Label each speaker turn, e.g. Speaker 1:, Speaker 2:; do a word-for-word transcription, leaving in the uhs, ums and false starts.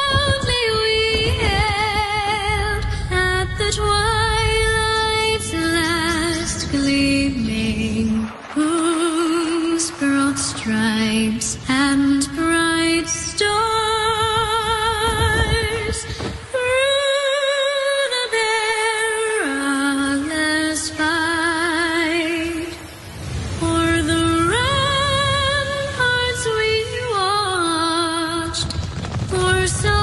Speaker 1: proudly we hailed at the twilight's last gleaming, whose broad stripes and bright stars through the perilous fight o'er the ramparts we watched for some